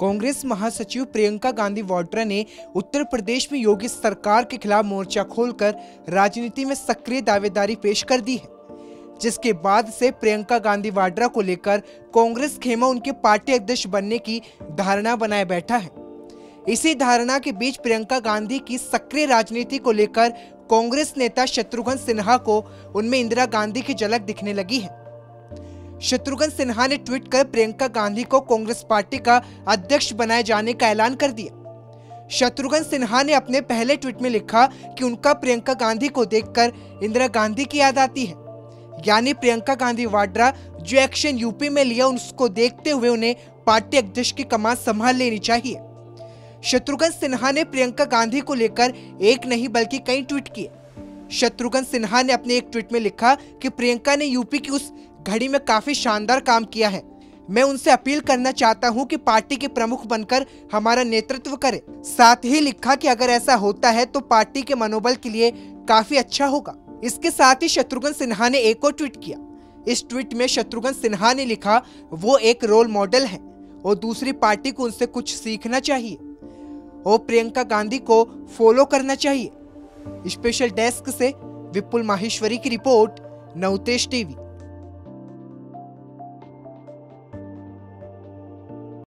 कांग्रेस महासचिव प्रियंका गांधी वाड्रा ने उत्तर प्रदेश में योगी सरकार के खिलाफ मोर्चा खोलकर राजनीति में सक्रिय दावेदारी पेश कर दी है, जिसके बाद से प्रियंका गांधी वाड्रा को लेकर कांग्रेस खेमा उनके पार्टी अध्यक्ष बनने की धारणा बनाए बैठा है। इसी धारणा के बीच प्रियंका गांधी की सक्रिय राजनीति को लेकर कांग्रेस नेता शत्रुघ्न सिन्हा को उनमें इंदिरा गांधी की झलक दिखने लगी है। शत्रुघ्न सिन्हा ने ट्वीट कर प्रियंका गांधी को कांग्रेस पार्टी का अध्यक्ष बनाए जाने का ऐलान कर दिया। शत्रुघ्न सिन्हा ने अपने पहले ट्वीट में लिखा कि उनका प्रियंका गांधी को देखकर इंदिरा गांधी की याद आती है, यानी प्रियंका गांधी वाड्रा जो एक्शन यूपी में लिया उसको देखते हुए उन्हें पार्टी अध्यक्ष की कमान संभाल लेनी चाहिए। शत्रुघ्न सिन्हा ने प्रियंका गांधी को लेकर एक नहीं बल्कि कई ट्वीट किए। शत्रुघ्न सिन्हा ने अपने एक ट्वीट में लिखा कि प्रियंका ने यूपी की उस घड़ी में काफी शानदार काम किया है। मैं उनसे अपील करना चाहता हूं कि पार्टी के प्रमुख बनकर हमारा नेतृत्व करे। साथ ही लिखा कि अगर ऐसा होता है तो पार्टी के मनोबल के लिए काफी अच्छा होगा। इसके साथ ही शत्रुघ्न सिन्हा ने एक और ट्वीट किया। इस ट्वीट में शत्रुघ्न सिन्हा ने लिखा वो एक रोल मॉडल है और दूसरी पार्टी को उनसे कुछ सीखना चाहिए और प्रियंका गांधी को फॉलो करना चाहिए। स्पेशल डेस्क से विपुल माहेश्वरी की रिपोर्ट, नवतेज टीवी।